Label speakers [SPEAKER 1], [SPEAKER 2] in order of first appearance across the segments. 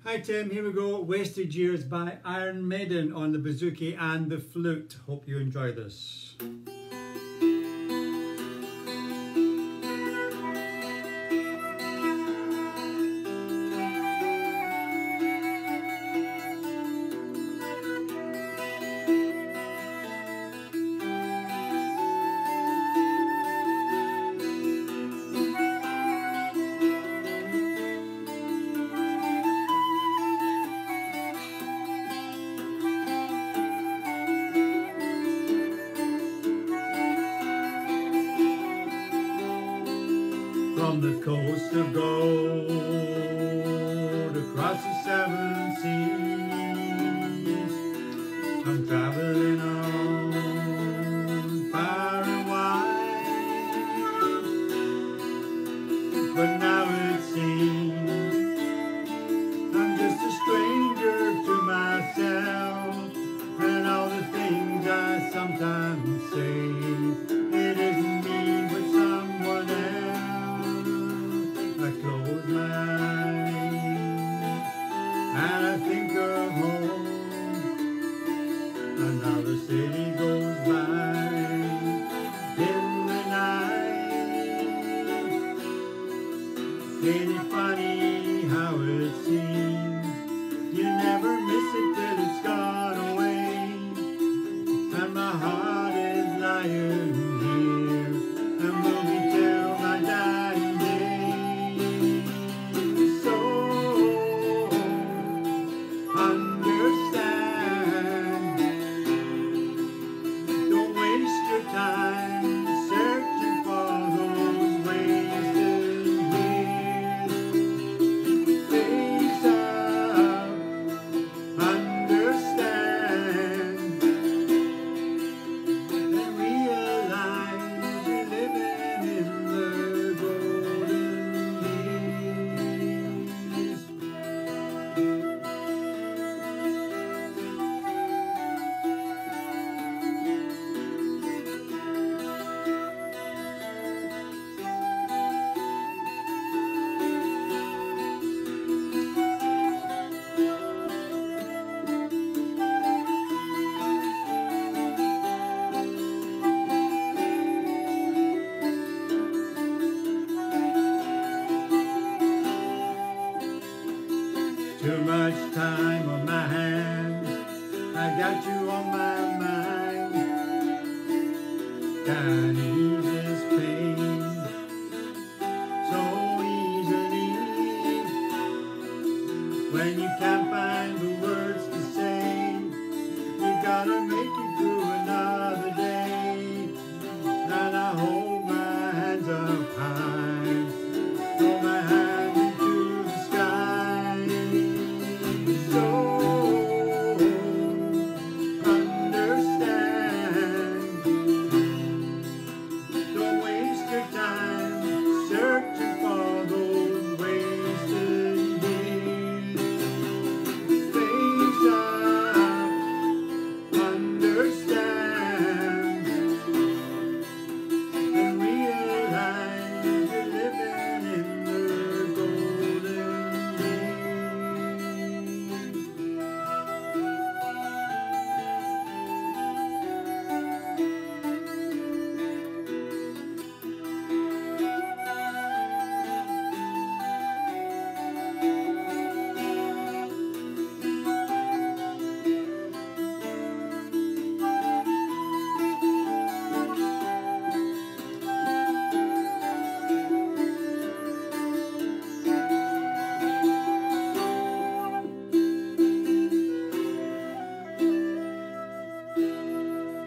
[SPEAKER 1] Hi Tim, here we go. Wasted Years by Iron Maiden on the bouzouki and the flute. Hope you enjoy this. From the coast of gold across the seven seas, I'm traveling on far and wide. But now it seems I'm just a stranger to myself and all the things I sometimes say. It isn't me but someone else. I close my eyes and I think of home. Another city goes by in the night. Ain't it funny how it seems you never miss it till it's gone away, and my heart is lying here and will be till my dying day. So understand, don't waste your time searching for those wasted years. Face up, understand, and realize you're living in the golden years. Too much time on my hands, I got you on my mind. Can't ease this pain so easily when you can't find the words to say. You gotta make it through another day, and I hold my hands up high, throw my hands into the sky. So understand, don't waste your time searching for those wasted years. Face up, understand, and realize you're living in the golden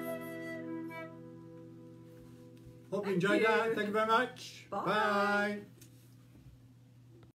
[SPEAKER 1] Hope you enjoyed that. Thank you very much.
[SPEAKER 2] Bye.
[SPEAKER 1] Bye.